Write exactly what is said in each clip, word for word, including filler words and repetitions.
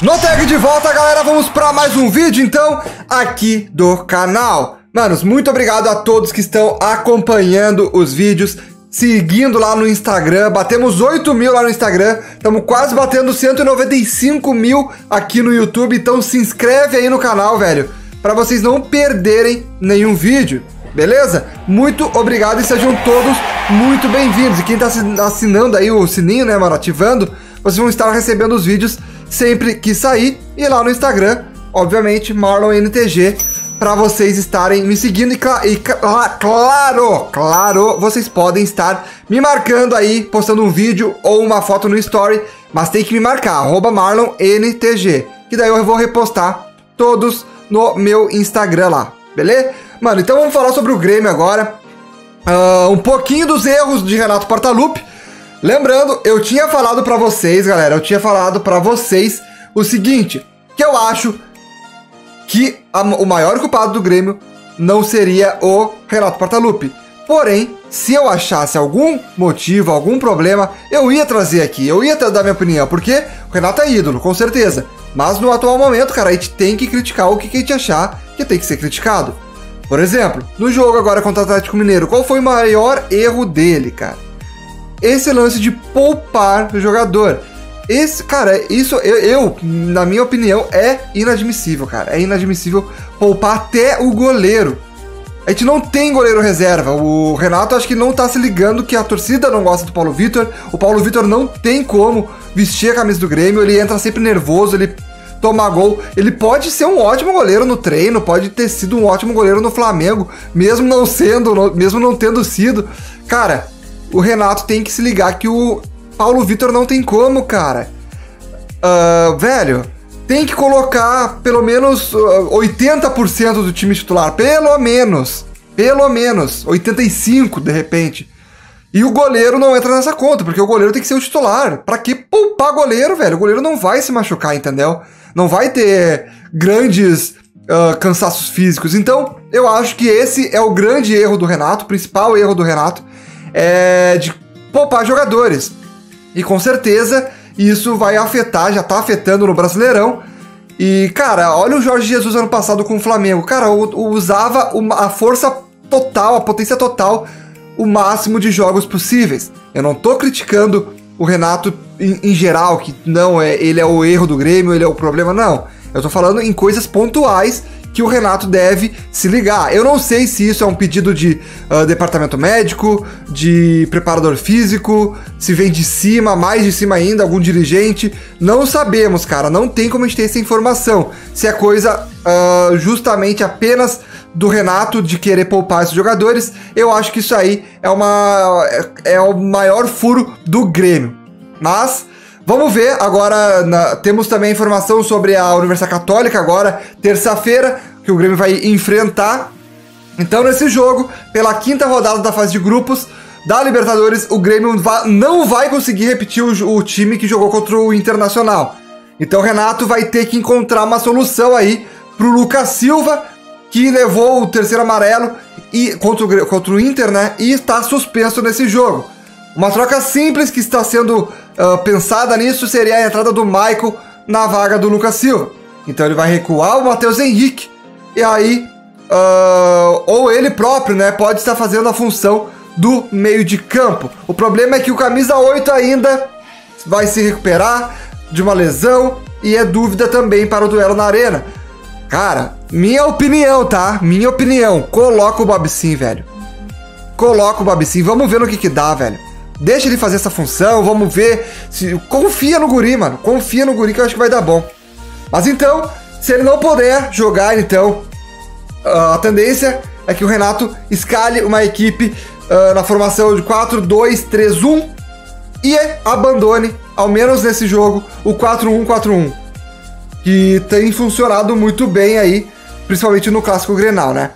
No tag de volta, galera, vamos para mais um vídeo, então, aqui do canal. Manos, muito obrigado a todos que estão acompanhando os vídeos, seguindo lá no Instagram. Batemos oito mil lá no Instagram, estamos quase batendo cento e noventa e cinco mil aqui no YouTube. Então se inscreve aí no canal, velho, para vocês não perderem nenhum vídeo, beleza? Muito obrigado e sejam todos muito bem-vindos. E quem tá assinando aí o sininho, né, mano, ativando, vocês vão estar recebendo os vídeos sempre que sair. E lá no Instagram, obviamente, Marlon N T G, para vocês estarem me seguindo. E, cl e cl claro, claro, vocês podem estar me marcando aí, postando um vídeo ou uma foto no story, mas tem que me marcar, arroba Marlon N T G, que daí eu vou repostar todos no meu Instagram lá, beleza? Mano, então vamos falar sobre o Grêmio agora. Uh, um pouquinho dos erros de Renato Portaluppi. Lembrando, eu tinha falado pra vocês, galera, eu tinha falado pra vocês o seguinte, que eu acho que a, o maior culpado do Grêmio não seria o Renato Portaluppi. Porém, se eu achasse algum motivo, algum problema, eu ia trazer aqui, eu ia dar minha opinião, porque o Renato é ídolo, com certeza. Mas no atual momento, cara, a gente tem que criticar o que a gente achar que tem que ser criticado. Por exemplo, no jogo agora contra o Atlético Mineiro, qual foi o maior erro dele, cara? Esse lance de poupar o jogador. Esse, cara, isso eu, eu, na minha opinião, é inadmissível, cara. É inadmissível poupar até o goleiro. A gente não tem goleiro reserva. O Renato acho que não tá se ligando que a torcida não gosta do Paulo Vitor. O Paulo Vitor não tem como vestir a camisa do Grêmio. Ele entra sempre nervoso, ele toma gol. Ele pode ser um ótimo goleiro no treino, pode ter sido um ótimo goleiro no Flamengo, mesmo não sendo, mesmo não tendo sido. Cara, o Renato tem que se ligar que o Paulo Vitor não tem como, cara. Uh, velho, tem que colocar pelo menos uh, oitenta por cento do time titular. Pelo menos. Pelo menos. oitenta e cinco por cento de repente. E o goleiro não entra nessa conta, porque o goleiro tem que ser o titular. Pra que poupar goleiro, velho? O goleiro não vai se machucar, entendeu? Não vai ter grandes uh, cansaços físicos. Então, eu acho que esse é o grande erro do Renato, o principal erro do Renato. É de poupar jogadores. E com certeza isso vai afetar, já tá afetando no Brasileirão. E, cara, olha o Jorge Jesus ano passado com o Flamengo. Cara, usava a força total, a potência total, o máximo de jogos possíveis. Eu não tô criticando o Renato em, em geral, que não, é, ele é o erro do Grêmio, ele é o problema, não. Eu tô falando em coisas pontuais que o Renato deve se ligar. Eu não sei se isso é um pedido de uh, departamento médico, de preparador físico, se vem de cima, mais de cima ainda, algum dirigente. Não sabemos, cara, não tem como a gente ter essa informação. Se é coisa uh, justamente apenas do Renato de querer poupar esses jogadores, eu acho que isso aí é, uma, é, é o maior furo do Grêmio. Mas vamos ver, agora na, temos também informação sobre a Universidade Católica agora, terça-feira, que o Grêmio vai enfrentar. Então nesse jogo, pela quinta rodada da fase de grupos da Libertadores, o Grêmio va não vai conseguir repetir o, o time que jogou contra o Internacional. Então o Renato vai ter que encontrar uma solução aí pro Lucas Silva, que levou o terceiro amarelo e, contra, o, contra o Inter, né, e está suspenso nesse jogo. Uma troca simples que está sendo uh, pensada nisso seria a entrada do Michael na vaga do Lucas Silva. Então ele vai recuar o Matheus Henrique e aí, uh, ou ele próprio, né, pode estar fazendo a função do meio de campo. O problema é que o camisa oito ainda vai se recuperar de uma lesão e é dúvida também para o duelo na arena. Cara, minha opinião, tá? Minha opinião, coloca o Bob Sim, velho. Coloca o Bob Sim, vamos ver no que que dá, velho. Deixa ele fazer essa função, vamos ver se... Confia no guri, mano. Confia no guri que eu acho que vai dar bom. Mas então, se ele não puder jogar, então... Uh, a tendência é que o Renato escale uma equipe uh, na formação de quatro dois três um e abandone, ao menos nesse jogo, o quatro um quatro um. Que tem funcionado muito bem aí, principalmente no Clássico Grenal, né?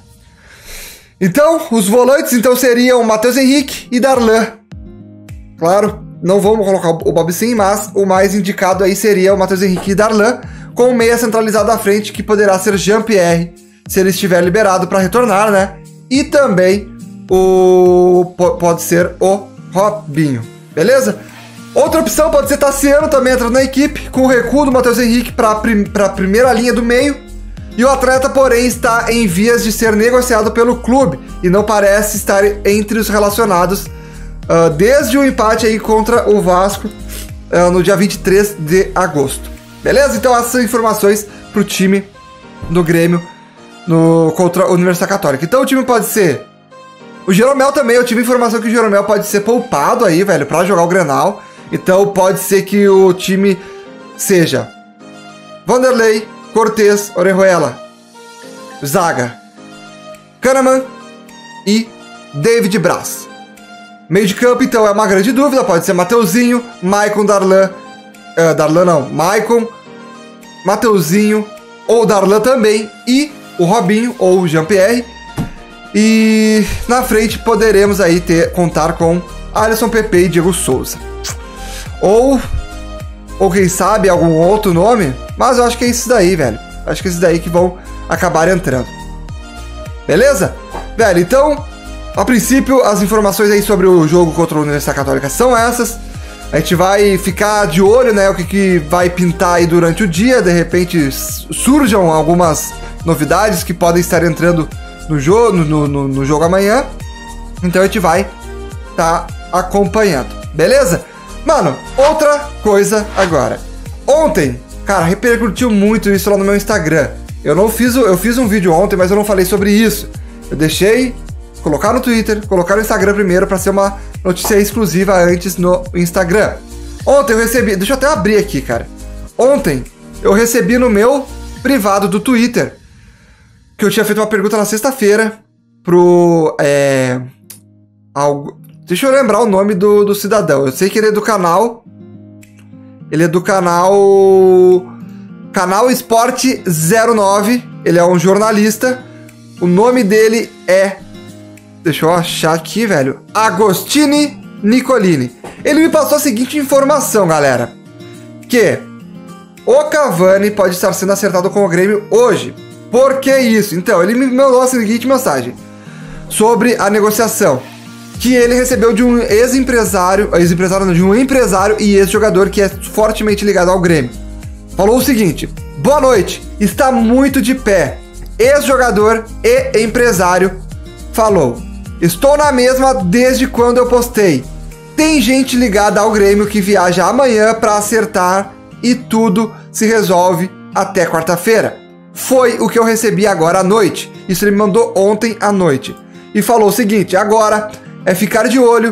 Então, os volantes então seriam Matheus Henrique e Darlan. Claro, não vamos colocar o Bob Sim, mas o mais indicado aí seria o Matheus Henrique e Darlan, com o meia centralizado à frente, que poderá ser Jean-Pierre, se ele estiver liberado para retornar, né? E também o pode ser o Robinho, beleza? Outra opção pode ser Tassiano também entrando na equipe, com o recuo do Matheus Henrique para prim a primeira linha do meio. E o atleta, porém, está em vias de ser negociado pelo clube e não parece estar entre os relacionados uh, desde o empate aí contra o Vasco uh, no dia vinte e três de agosto. Beleza? Então essas são informações para o time do Grêmio no, contra a Universidade Católica. Então o time pode ser... O Jeromel também, eu tive informação que o Jeromel pode ser poupado aí, velho, para jogar o Grenal. Então pode ser que o time seja Vanderlei, Cortez, Orejuela, zaga, Kahneman e David Braz. Meio de campo, então, é uma grande dúvida. Pode ser Mateuzinho, Maicon, Darlan. Uh, Darlan não, Maicon, Mateuzinho ou Darlan também. E o Robinho ou o Jean-Pierre. E na frente poderemos aí ter, contar com Alisson, Pepe e Diego Souza. Ou, ou quem sabe, algum outro nome. Mas eu acho que é isso daí, velho. Acho que é isso daí que vão acabar entrando. Beleza? Velho, então, a princípio, as informações aí sobre o jogo contra a Universidade Católica são essas. A gente vai ficar de olho, né? O que, que vai pintar aí durante o dia. De repente, surjam algumas novidades que podem estar entrando no jogo, no, no, no jogo amanhã. Então a gente vai tá acompanhando. Beleza? Mano, outra coisa agora. Ontem, cara, repercutiu muito isso lá no meu Instagram. Eu não fiz, eu fiz um vídeo ontem, mas eu não falei sobre isso. Eu deixei colocar no Twitter, colocar no Instagram primeiro para ser uma notícia exclusiva antes no Instagram. Ontem eu recebi, deixa eu até abrir aqui, cara. Ontem eu recebi no meu privado do Twitter que eu tinha feito uma pergunta na sexta-feira pro é, algo. Deixa eu lembrar o nome do, do cidadão. Eu sei que ele é do canal... Ele é do canal... Canal Esporte zero nove. Ele é um jornalista. O nome dele é... Deixa eu achar aqui, velho. Agostini Nicolini. Ele me passou a seguinte informação, galera. Que o Cavani pode estar sendo acertado com o Grêmio hoje. Por que isso? Então, ele me mandou a seguinte mensagem. Sobre a negociação. Que ele recebeu de um ex-empresário, ex-empresário não, de um empresário e ex-jogador que é fortemente ligado ao Grêmio. Falou o seguinte: boa noite, está muito de pé. Ex-jogador e empresário falou: estou na mesma desde quando eu postei. Tem gente ligada ao Grêmio que viaja amanhã para acertar e tudo se resolve até quarta-feira. Foi o que eu recebi agora à noite. Isso ele me mandou ontem à noite. E falou o seguinte: agora é ficar de olho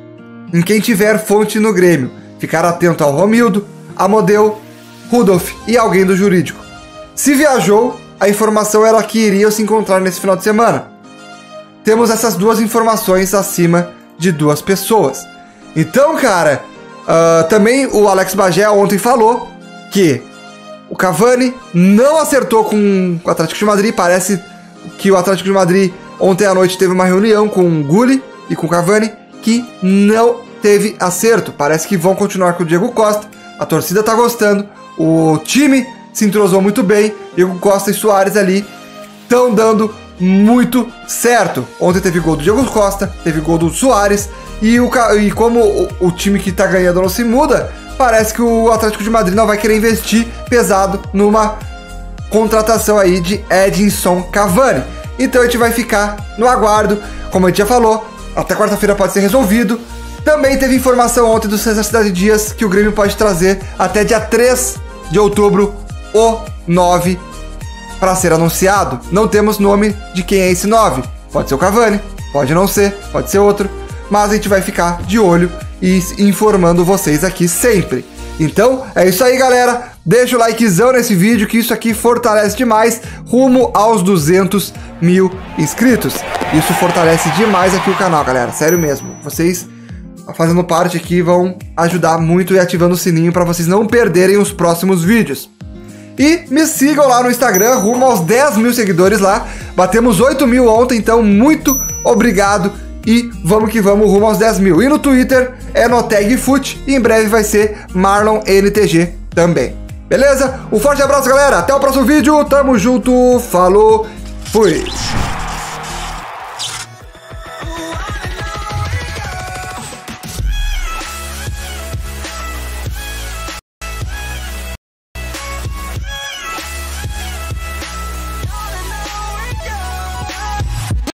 em quem tiver fonte no Grêmio. Ficar atento ao Romildo, Amodeu, Rudolf e alguém do jurídico. Se viajou, a informação era que iriam se encontrar nesse final de semana. Temos essas duas informações acima de duas pessoas. Então, cara, uh, também o Alex Bagé ontem falou que o Cavani não acertou com o Atlético de Madrid. Parece que o Atlético de Madrid ontem à noite teve uma reunião com o Gulli e com o Cavani que não teve acerto. Parece que vão continuar com o Diego Costa. A torcida tá gostando. O time se entrosou muito bem. Diego Costa e Soares ali estão dando muito certo. Ontem teve gol do Diego Costa, teve gol do Soares. E, o, e como o, o time que tá ganhando não se muda, parece que o Atlético de Madrid não vai querer investir pesado numa contratação aí de Edinson Cavani. Então a gente vai ficar no aguardo. Como a gente já falou, até quarta-feira pode ser resolvido. Também teve informação ontem do César Cidade Dias que o Grêmio pode trazer até dia três de outubro o nove para ser anunciado. Não temos nome de quem é esse nove. Pode ser o Cavani, pode não ser, pode ser outro. Mas a gente vai ficar de olho e informando vocês aqui sempre. Então, é isso aí, galera. Deixa o likezão nesse vídeo, que isso aqui fortalece demais, rumo aos duzentos mil inscritos. Isso fortalece demais aqui o canal, galera. Sério mesmo. Vocês fazendo parte aqui vão ajudar muito e ativando o sininho para vocês não perderem os próximos vídeos. E me sigam lá no Instagram, rumo aos dez mil seguidores lá. Batemos oito mil ontem, então muito obrigado. E vamos que vamos, rumo aos dez mil. E no Twitter é NoTagFoot. E em breve vai ser Marlon N T G também. Beleza? Um forte abraço, galera. Até o próximo vídeo. Tamo junto. Falou. Fui.